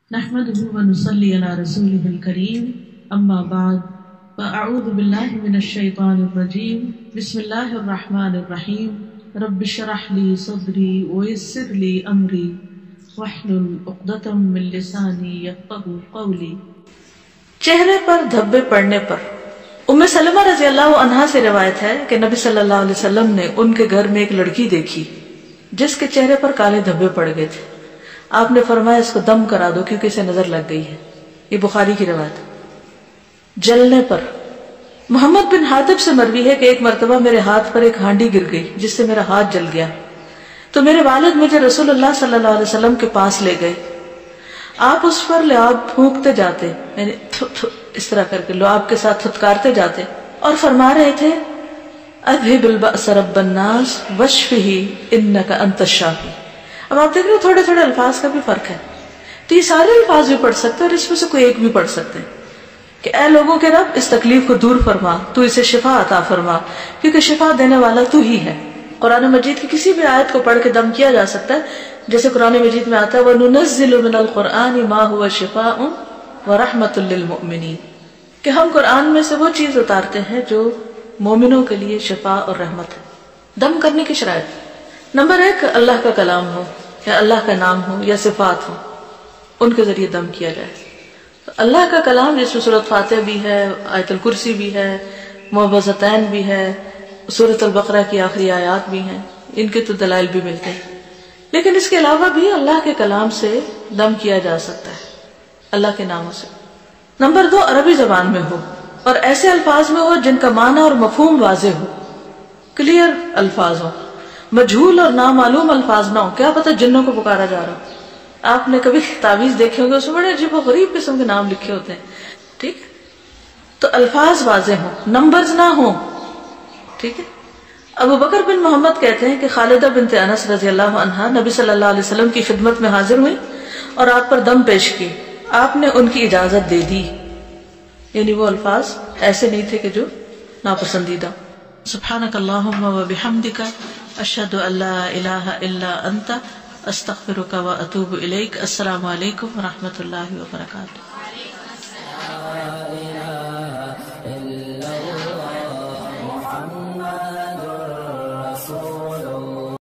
نحمده ونصلي على رسوله الكريم اما بعد فاعوذ بالله من الشيطان الرجيم بسم الله الرحمن الرحيم رب اشرح لي صدري ويسر لي امري واحلل عقدة من لساني يفقهوا قولي۔ چہرے پر دھبے پڑنے پر ام سلمہ رضی اللہ عنہا سے روایت ہے کہ نبی صلی اللہ علیہ وسلم نے ان کے گھر میں ایک لڑکی دیکھی جس کے چہرے پر کالے دھبے پڑ گئے تھے۔ آپ نے فرمایا اس کو دم کرا دو کیونکہ اسے نظر لگ گئی ہے۔ یہ بخاری کی روایت۔ جلنے پر محمد بن حاتب سے مروی ہے کہ ایک مرتبہ میرے ہاتھ پر ایک ہانڈی گر گئی جس سے میرا ہاتھ جل گیا، تو میرے والد مجھے رسول اللہ صلی اللہ علیہ وسلم کے پاس لے گئے۔ آپ اس پر لعاب پھونکتے جاتے، یعنی اس طرح کر کے لعاب کے ساتھ تھتکارتے جاتے اور فرما رہے تھے اذهب البأس رب الناس واشفه انك انت الشافی۔ اب آپ دیکھ رہے تھوڑے تھوڑے الفاظ کا بھی فرق ہے، تو یہ سارے الفاظ بھی پڑھ سکتے ہیں اور اس میں سے کوئی ایک بھی پڑھ سکتے ہیں کہ اے لوگوں کے رب اس تکلیف کو دور فرما، تو اسے شفا عطا فرما، کیونکہ شفا دینے والا تو ہی ہے۔ قرآن مجید کی کسی بھی آیت کو پڑھ کے دم کیا جا سکتا ہے، جیسے قرآن مجید میں آتا ہے وَنُنَزِّلُ مِنَ الْقُرْآنِ مَا هُوَ شِفَاءٌ وَرَحْمَةٌ لِّلْمُؤْمِنِينَ کہ ہم قرآن میں سے وہ چیز اتارتے ہیں جو مومنوں کے لیے شفا اور رحمت ہے۔ دم کرنے کی شرائط: نمبر 1، اللہ کا کلام ہو یا اللہ کا نام ہو یا صفات ہو، ان کے ذریعے دم کیا جائے۔ تو اللہ کا کلام جس میں سورۃ فاتحہ بھی ہے، آیت الکرسی بھی ہے، معوذتین بھی ہے، سورۃ البقرہ کی آخری آیات بھی ہیں، ان کے تو دلائل بھی ملتے ہیں، لیکن اس کے علاوہ بھی اللہ کے کلام سے دم کیا جا سکتا ہے، اللہ کے ناموں سے۔ نمبر 2، عربی زبان میں ہو اور ایسے الفاظ میں ہو جن کا معنی اور مفہوم واضح ہو، کلیئر الفاظ ہو، مجہول اور نامعلوم الفاظ نہ ہو۔ کیا پتہ جنوں کو پکارا جا رہا ہو۔ آپ نے کبھی تعویذ دیکھے ہوں گے، اس میں بڑے عجیب و غریب قسم کے نام لکھے ہوتے ہیں، ٹھیک؟ تو الفاظ واضح ہوں، نمبرز نہ ہوں، ٹھیک ہے؟ ابو بکر بن محمد کہتے ہیں کہ خالدہ بنت انس رضی اللہ عنہا نبی صلی اللہ علیہ وسلم کی خدمت میں حاضر ہوئی اور آپ پر دم پیش کی۔ آپ نے ان کی اجازت دے دی، یعنی وہ الفاظ ایسے نہیں تھے کہ جو ناپسندیدہ۔ سبحانک اللہم وبحمدک اشہد ان لا الہ الا انت استغفرک واتوب الیک۔ السلام علیکم ورحمۃ اللہ وبرکاتہ۔